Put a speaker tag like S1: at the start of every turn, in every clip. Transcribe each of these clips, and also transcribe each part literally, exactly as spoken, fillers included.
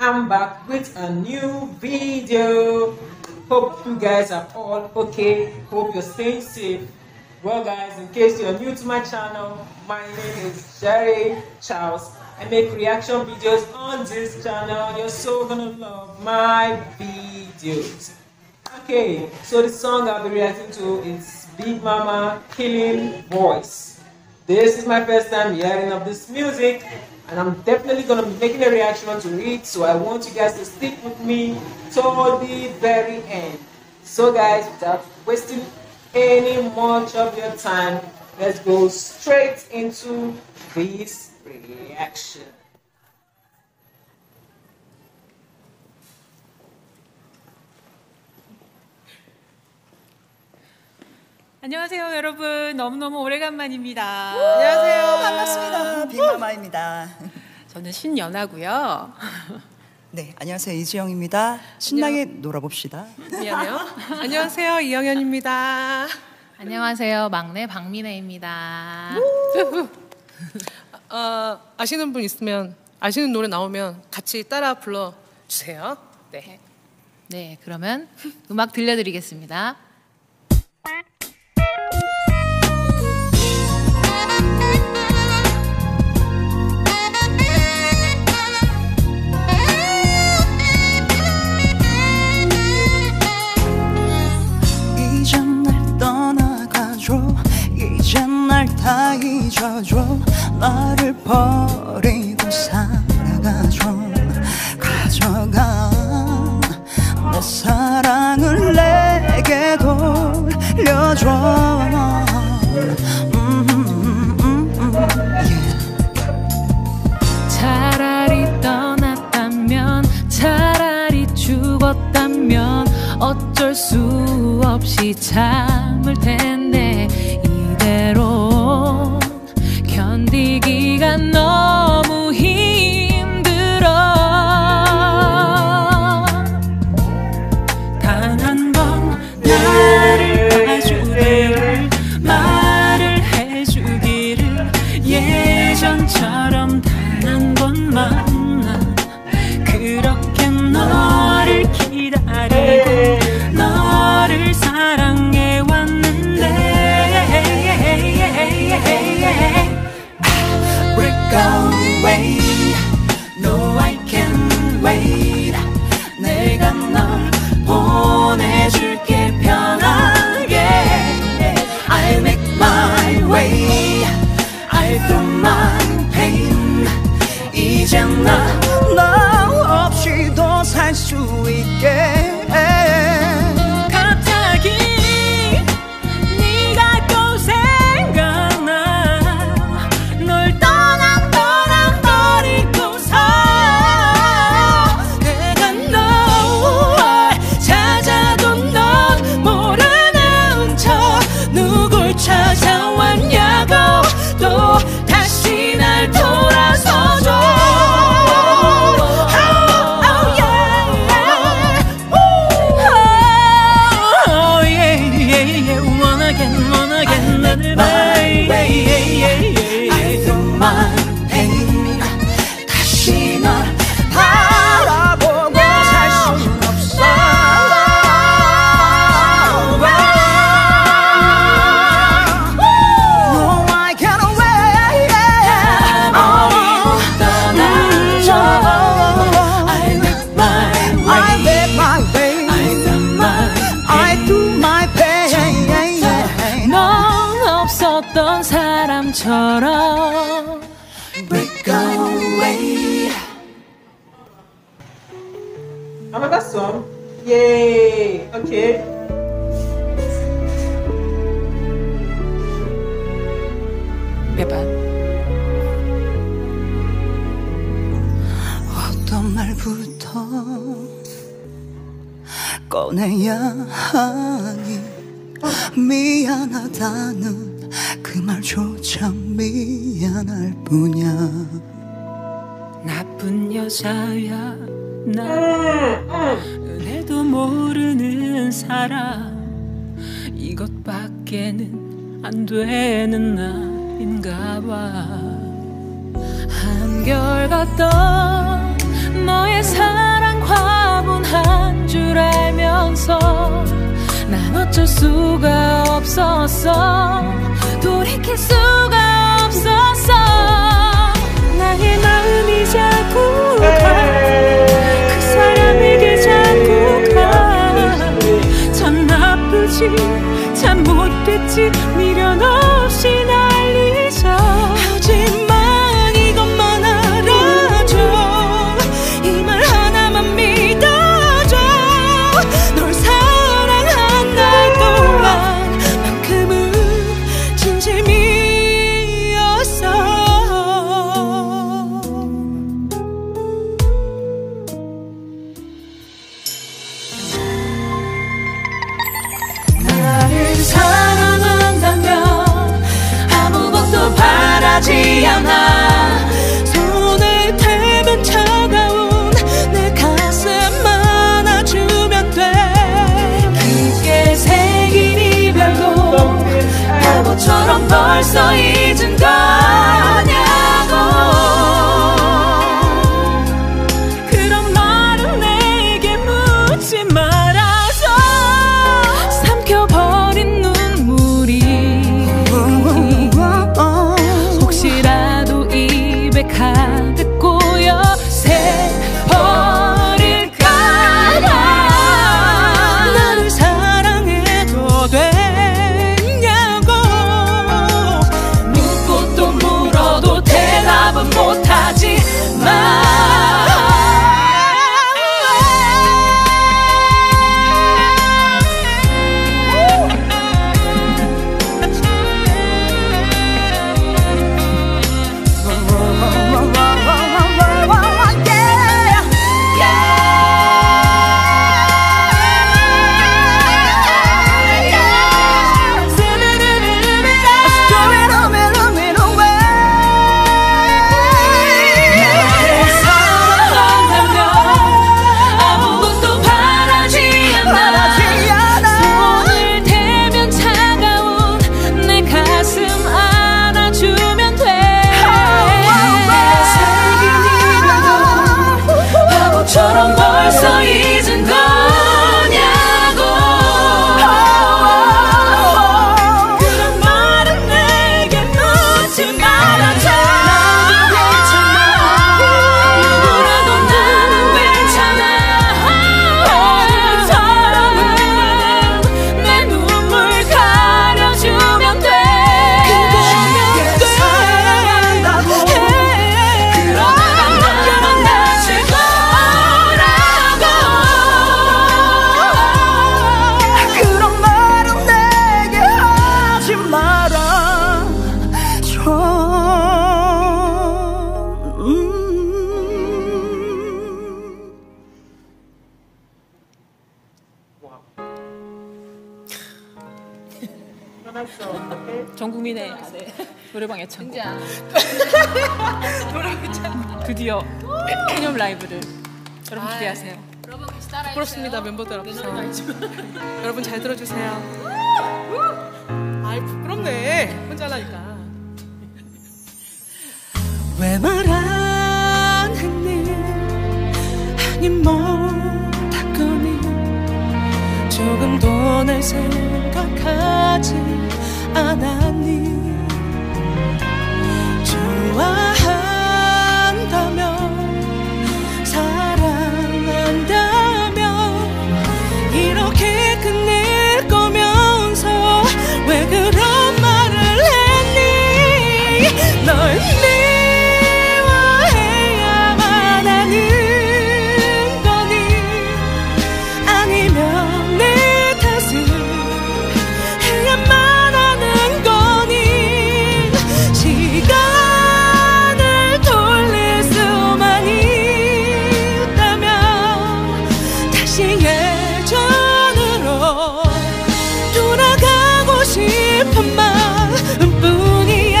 S1: I'm back with a new video. Hope you guys are all okay. Hope you're staying safe. Well guys, in case you're new to my channel, my name is Jerry Charles. I make reaction videos on this channel. You're so gonna love my videos. Okay, so the song I'll be reacting to is Big Mama Killing Voice. This is my first time hearing of this music, and I'm definitely going to be making a reaction to it, so I want you guys to stick with me till the very end. So guys, without wasting any much of your time, let's go straight into this reaction.
S2: 안녕하세요 여러분, 너무너무 오래간만입니다.
S3: 안녕하세요, 반갑습니다. 빅마마입니다.
S2: 저는 신연아고요.
S3: 네, 안녕하세요, 이지영입니다. 신나게 안녕... 놀아봅시다.
S2: 미안해요. 안녕하세요, 이영현입니다.
S4: 안녕하세요, 막내 박민혜입니다.
S5: 어, 아시는 분 있으면, 아시는 노래 나오면 같이 따라 불러주세요. 네.
S4: 네, 그러면 음악 들려드리겠습니다.
S3: 이젠 날 다 잊어줘. 나를 버리고 살아가줘. 가져간 내 사랑을 내게 돌려줘. 음, 음, 음, yeah.
S4: 차라리 떠났다면, 차라리 죽었다면 어쩔 수 없이 참을 텐데 이대로 견디기가 너무 힘들어. 단 한 번 나를 봐주기를, 말을 해주기를, 예전처럼 단 한 번만 난 그렇게 너를 기다리고 너를 사랑해 왔는데. Break away, no I can't wait. 내가 널 보내줄게 편하게. I make my way, I feel my pain. 이젠 나 너 없이도 살 수 있게. 없었던 사람처럼 break away.
S1: Another song. Yay. Okay.
S2: 매반.
S3: 어떤 말부터 꺼내야 하니. 미안하다는 그 말조차 미안할 뿐이야.
S4: 나쁜 여자야 나, 은혜도 모르는 사람. 이것밖에는 안 되는 나인가 봐. 한결같던 너의 사랑 과분한 줄 알면서 난 어쩔 수가 없었어. 돌이킬 수가 없었어. 나의 마음이 자꾸 가. 그 사람에게 자꾸 가. 참 나쁘지 참 못됐지 미련 없이 날 잊어. 하지만 이것만 알아줘. 이 말 하나만 믿어줘. 널 사랑한 날 동안만큼은 진심이었어. 나를 사랑한다면 아무것도 바라지 않아. 손을 대면 차가운 내 가슴 안아주면 돼. 깊게 새긴 이별도 바보처럼 벌써 잊은 거냐고. 그런 말은 내게 묻지 말아줘. 삼켜버린 눈물이 혹시라도 입에 가득 고여 새버릴까봐. 나를 사랑해도 되냐고 묻고 또 물어도 대답은 못하지 마. 아무것도 바라지 않아. 손을 대면 차가운 내 가슴 안아주면 돼. 새긴 이별도 바보처럼 벌써 잊은 거냐고. 그런 말은 내게 묻지 말아줘. 누구라도 나는 괜찮아. 모든 사람은 내 눈물 가려주면 돼. 그거면 돼. 사랑한다고. 그러다가 나만 다칠 거라고. 그런 말은 내게 하지 마라.
S2: 전 국민의 아, 네. 노래방 애창곡. 드디어 개념 라이브를 여러분 기대하세요.
S5: 부끄럽습니다, 멤버들 앞에서. 여러분 잘 들어주세요. 아이 부끄럽네 혼자 하니까. 왜 말 안 했니? 아니 못했거니. 조금도 날 생각하지 않았니? 좋아한다면 사랑한다면 이렇게 끝낼 거면서 왜 그런 말을 했니? 널 미워해야만 하는 거니? 아니면 내 탓을 해야만 하는 거니? 시간을 돌릴 수만 있다면 다시 예전으로 돌아가고 싶은 마음뿐이야.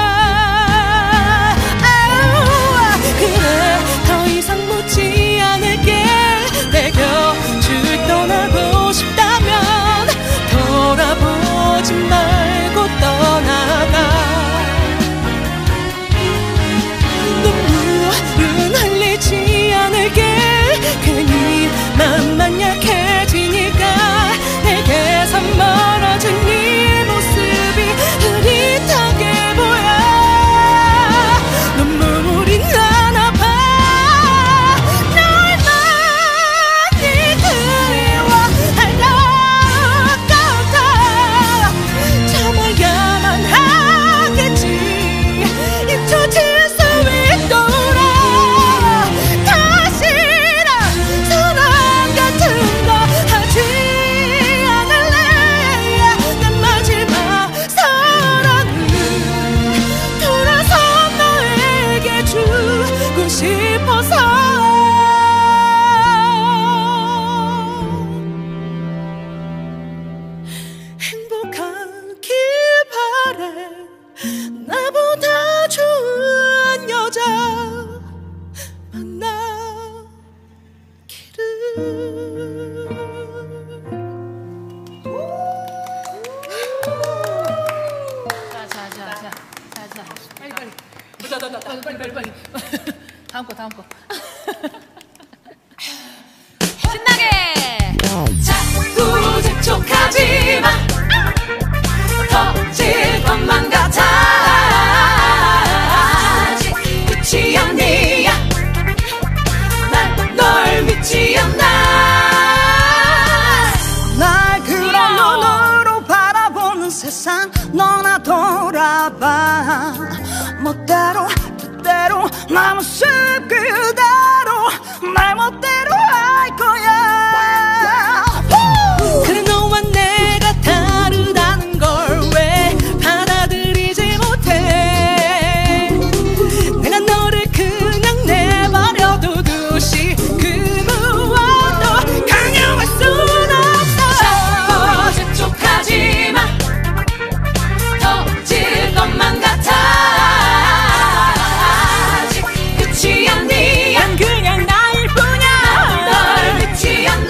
S5: 아우, 그래 더 이상 묻지 않을게. 내 곁을 떠나고 싶다면 돌아보지 말고 떠나가. 눈물은 흘리지 않을게.
S4: 봐 멋대로 뜻대로 나 모습 그대로 말 멋대로 할 거야.
S5: 그래 너와 내가 다르다는 걸 왜 받아들이지 못해. 내가 너를 그냥 내버려도 듯이 그 무엇도 강요할 순 없어.
S4: 자꾸 재촉하지마 터질 것만 같아. 아직 끝이 아니야.
S5: 난 그냥 나일 뿐이야.
S4: 널 믿지 않나.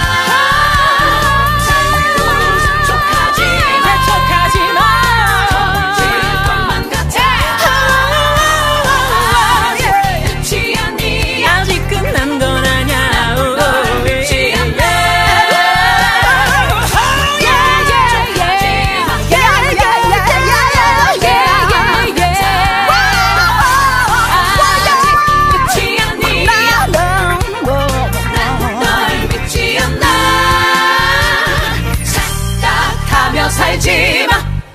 S4: 자꾸 재촉하지마
S5: 재촉하지마
S4: 터질 것만 같아. 아직 끝이 아니야.
S5: 아직 끝난 건 아냐.
S4: 널 믿지 않나. 살지마.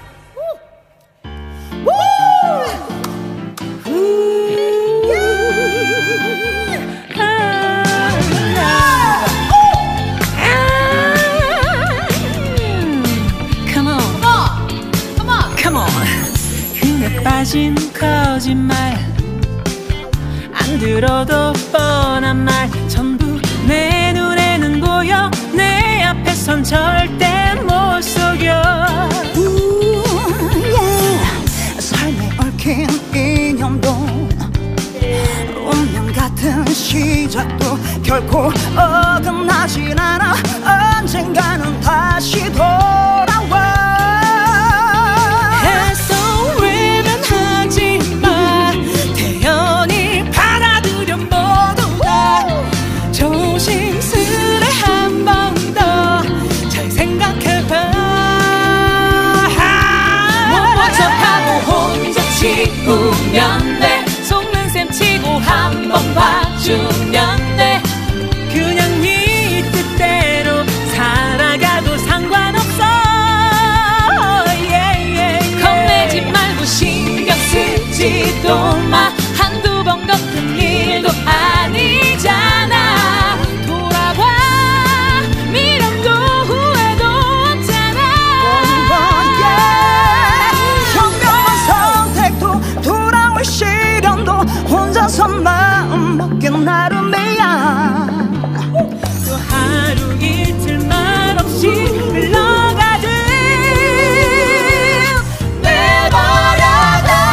S5: Come on, come on, come on. 흔해 빠진 거짓말 안 들어도 뻔한 말 전부 내 눈에는 보여. 내 앞에선 절대 못 속여.
S4: 삶에 얽힌 인연도 운명 같은 시작도 결코 어긋나진 않아. 언젠가는 다시 돌아와.
S5: 애써 외면하지마. 태연히 받아들여 모두 다. 조심스레 한 번 더 잘 생각해봐.
S4: 척하고 혼자 치우면 돼.
S5: 속는 셈 치고 한 번 봐주면 돼. 그냥 네 뜻대로 살아가도 상관없어. yeah, yeah.
S4: 겁내지 말고 신경 쓰지도 마. 한두 번 겪은 일도 아니잖아. 돌아봐 미련도 후회도 없잖아. 현명한 선택도 돌아올 시련도 혼자서 마음 먹긴 나름이야.
S5: 또 하루 이틀 말없이 흘러가듯
S4: 내버려둬.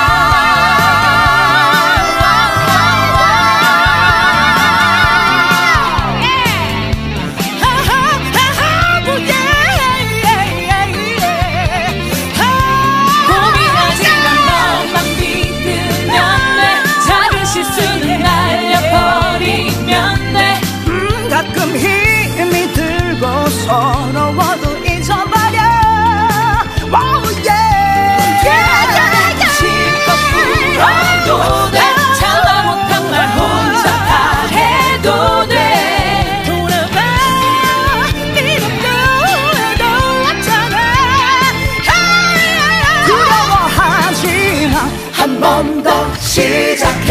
S4: 고민하지만 너만 믿으면 돼. 작은 실수는 날려버리면 돼. 음, 가끔 힘이 들고 서러워도 잊어버려. Oh, yeah. 실컷 울어도 돼. 참아 못한 말 혼자 다 해도 돼.
S5: 돌아봐 미련도 후회도 없잖아.
S4: 두려워하지마. 한 번 더 시작해.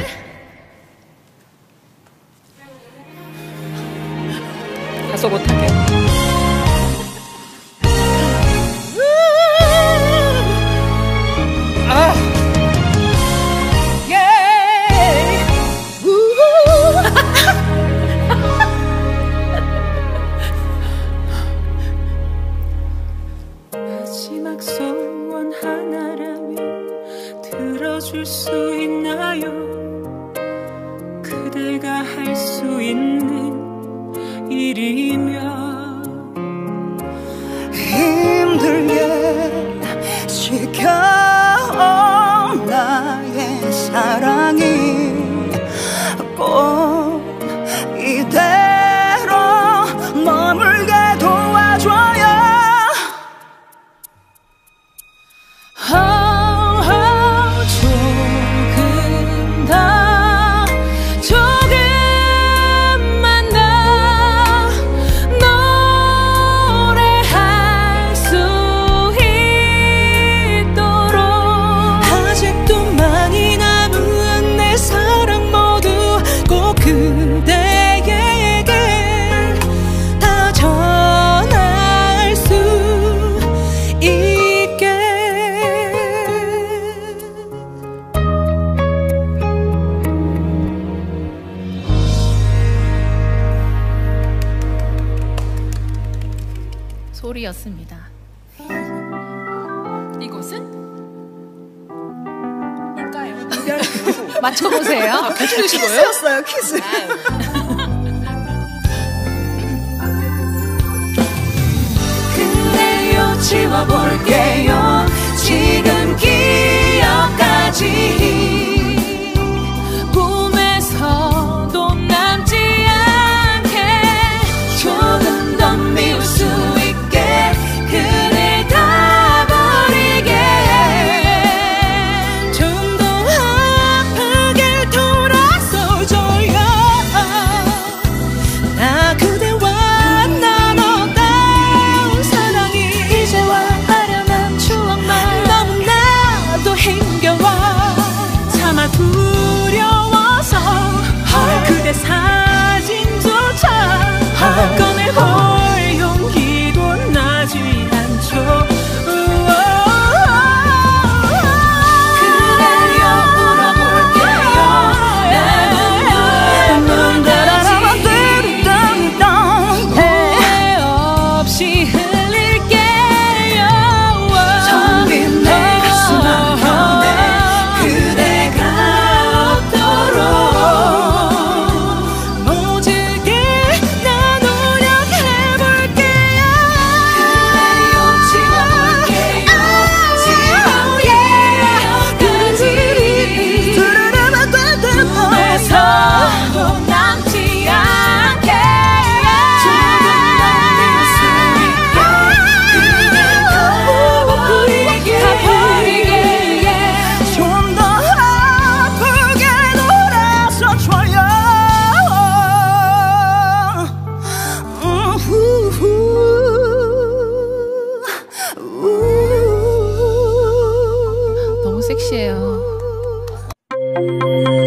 S2: 가서 못하게.
S5: 마지막 소원 하나라면 들어줄 수 있나요? 그대가 할 수 있는 일이면
S4: 힘들게 지켜온 나의 사랑이 꼭 이대로 머물게 도와줘요.
S5: oh, oh, 조금 더 조금만 더 노래할 수 있도록
S2: 소리였습니다. 이곳은 뭘까요? 맞춰보세요.
S5: 같이 드신 거예요?
S3: 키스였어요, 키스.
S4: 그래요 지워볼게요 지금 기억까지 꿈에서도 남지 않게 조금 더 미울 수 있게 그댈 다 버리게 좀 더 아프게 돌아서줘요 나 그대와 나눴던 사랑이 이제와 아련한 추억만 너무나도 힘겨워 차마 두려워서 그대 사진조차 꺼내볼 용기도 나지 않죠 그래요 울어볼게요 나는 눈다라지 후회 없이 흘릴게요 정빈 내 가슴 한켠에 그대가 없도록 모질게 나 노력해볼게요 그래요 지워볼게요 지워볼게요까지 꿈에서도 남지 않게 조금 더 미울 수 있게 그댈 다 버리게 다 버리게
S3: 좀 더 아프게 놀아서줘요.
S2: 너무 섹시해요.